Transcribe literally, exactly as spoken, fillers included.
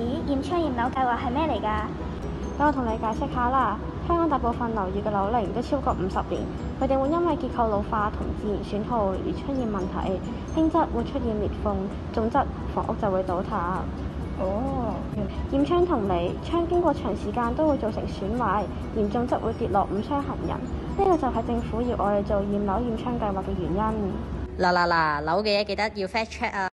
驗窗驗樓計劃係咩嚟㗎？ 等我同你解釋下啦。香港大部分樓宇嘅樓齡都超過五十年，佢哋會因為結構老化同自然損耗而出現問題，輕則會出現裂縫，重則房屋就會倒塌。 哦， 驗窗同理，窗經過長時間都會造成損壞，嚴重則會跌落五傷行人。呢、這個就係政府要我哋做驗樓驗窗計劃嘅原因。 嗱嗱嗱，樓嘅嘢記得要 fact check 啊！